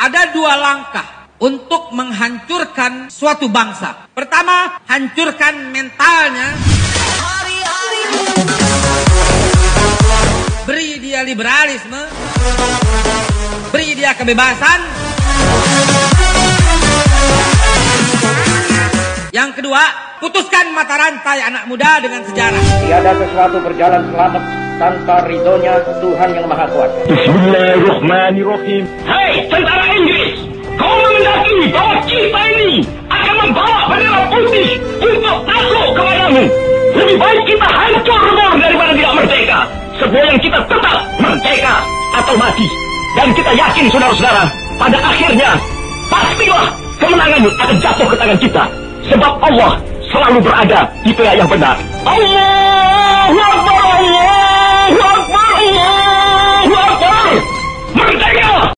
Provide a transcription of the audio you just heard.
Ada dua langkah untuk menghancurkan suatu bangsa. Pertama, hancurkan mentalnya. Beri dia liberalisme, beri dia kebebasan. Yang kedua, putuskan mata rantai anak muda dengan sejarah. Tiada sesuatu berjalan selamat tanpa ridhonya Tuhan yang Maha Kuasa. Bismillahirrahmanirrahim. Hai tentara Inggris, kau menghendaki bahwa kita ini akan membawa bendera putih untuk takluk kepadamu. Lebih baik kita hancur lebur daripada tidak merdeka. Sebelum kita tetap merdeka atau mati. Dan kita yakin saudara-saudara, pada akhirnya pastilah kemenangan akan jatuh ke tangan kita. Sebab Allah selalu berada di pihak yang benar. Allahu Akbar, Allahu Akbar, Allahu Akbar. Merdeka!